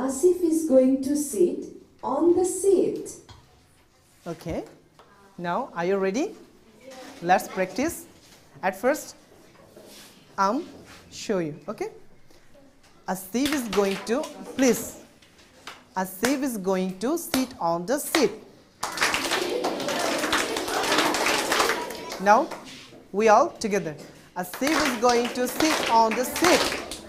Asif is going to sit on the seat. Okay. Now, are you ready? Let's practice. At first, show you. Okay. Asif is going to, please. Asif is going to sit on the seat. Now, we all together. Asif is going to sit on the seat.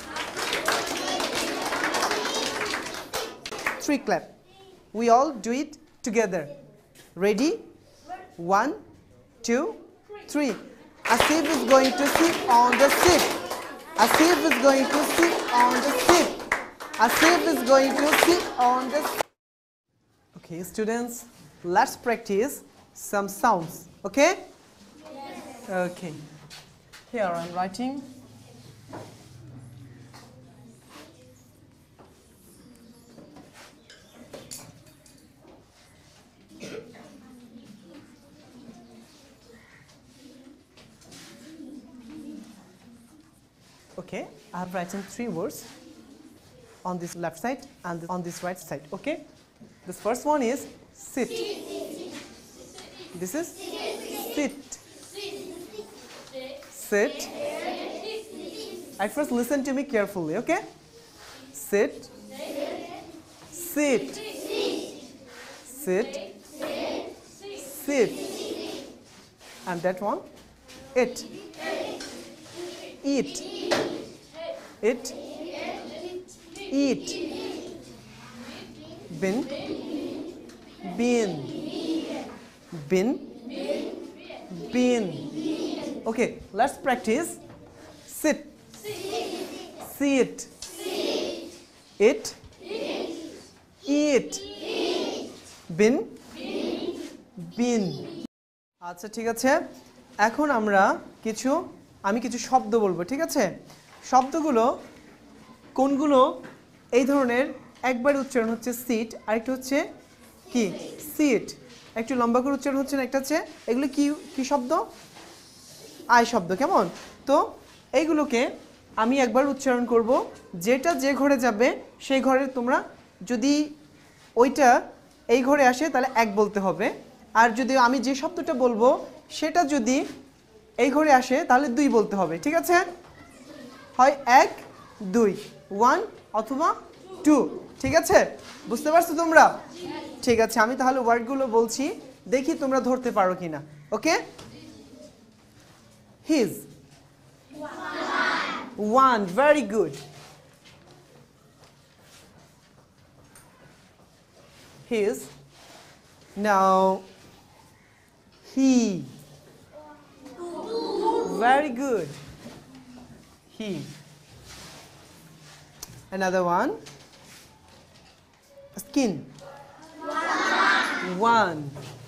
3 clap. We all do it together. Ready? 1, 2, 3. Asif is going to sit on the seat. Asif is going to sit on the seat. Asif is going to sit on the seat. Okay, students, let's practice some sounds. Okay? Yes. Okay. Here I'm writing. Okay, I have written 3 words on this left side and on this right side. Okay, this first one is sit. This is sit. Sit. At first, listen to me carefully. Okay, sit. Sit. Sit. Sit. And that one, it. Eat. It. Eat. Bin. Bin. Bin. Bin. Okay, let's practice. Sit. Sit. It. Eat. Bin. Bin. আচ্ছা ঠিক আছে, এখন আমি কিছু শব্দ বলবো, ঠিক আছে? শব্দগুলো কোনগুলো এই ধরনের একবার উচ্চারণ হচ্ছে সিট, আরেকটা হচ্ছে কি সিট, একটু লম্বা করে উচ্চারণ হচ্ছে না, একটা হচ্ছে এগুলো কি কি শব্দ? আই শব্দ, কেমন? তো এইগুলোকে আমি একবার উচ্চারণ করব, যেটা যে ঘরে যাবে সেই ঘরে তোমরা যদি ওইটা এই ঘরে আসে তাহলে এক বলতে হবে, আর যদি আমি যে শব্দটা বলবো সেটা যদি এই ঘরে আসে তাহলে 2 বলতে হবে, ঠিক আছে? হয় 1 2, 1 অথবা 2, ঠিক আছে? বুঝতে পারছো তোমরা? ঠিক আছে, আমি তাহলে ওয়ার্ডগুলো বলছি, দেখি তোমরা ধরতে পারো কিনা। ওকে, his, 1, very good. His. Now he, very good. He. Another one. Skin. 1.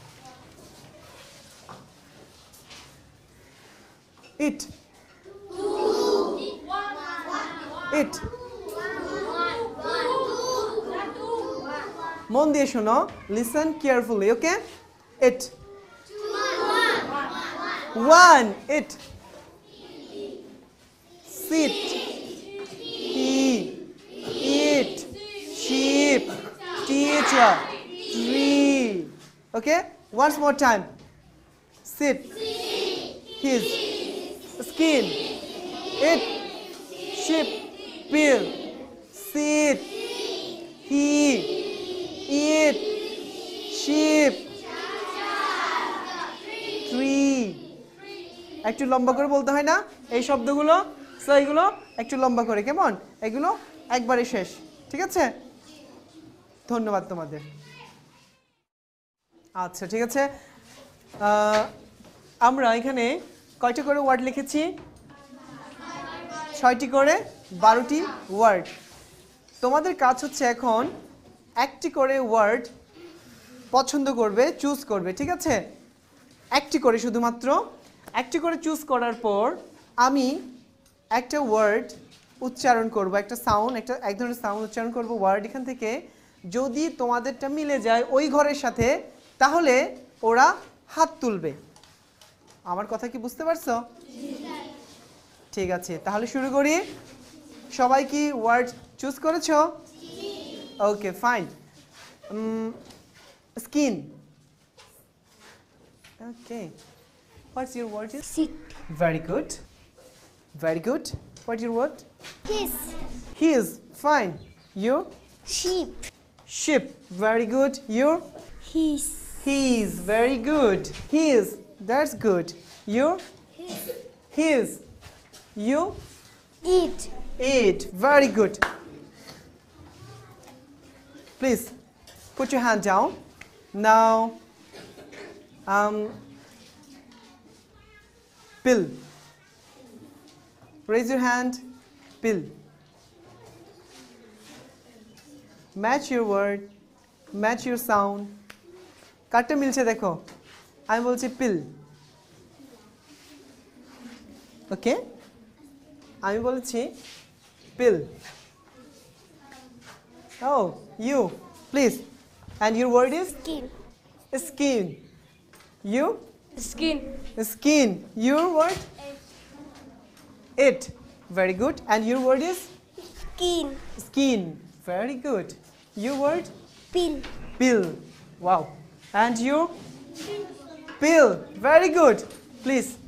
It. It. মন দিয়ে শোনো, listen carefully, okay? It. 1. It. Sit. He. Eat. Sheep. Teacher. Tree. Okay? Once more time. Sit. His. Skin. It. Sheep. Pill. Sit. He. Eat. Sheep. Tree. একটু লম্বা করে বলতে হয় না এই শব্দগুলো? সো এইগুলো একটু লম্বা করে, কেমন? এগুলো একবারে শেষ, ঠিক আছে? ধন্যবাদ তোমাদের। আচ্ছা ঠিক আছে, আমরা এখানে কয়টা করে ওয়ার্ড লিখেছি? 6টি করে 12টি ওয়ার্ড। তোমাদের কাজ হচ্ছে এখন একটি করে ওয়ার্ড পছন্দ করবে, চুজ করবে, ঠিক আছে? একটি করে, শুধুমাত্র একটি করে চুজ করার পর আমি একটা ওয়ার্ড উচ্চারণ করব, একটা সাউন্ড, এক ধরনের সাউন্ড উচ্চারণ করব ওয়ার্ড এখান থেকে। যদি তোমাদেরটা মিলে যায় ওই ঘরের সাথে তাহলে ওরা হাত তুলবে। আমার কথা কি বুঝতে পারছো? ঠিক আছে, তাহলে শুরু করি। সবাই কি ওয়ার্ড চুজ করেছো? Okay, fine. Skin. Okay. What's your word? Sit. Very good. Very good. What's your word? His. His. Fine. You? Sheep. Ship. Very good. You? His. His. Very good. His. That's good. You? His. You? Eat. Eat. Very good. Please put your hand down. Now, pill. Raise your hand. Pill. Match your word. Match your sound. কাটটা মিলছে দেখো আমি বলছি পিল ওকে আমি বলছি পিল Oh, you, please. And your word is? Skin. Skin. You? Skin. Skin. Your word? It. Very good. And your word is? Skin. Skin. Very good. Your word? Pill. Pill. Wow. And you? Pill. Very good. Please.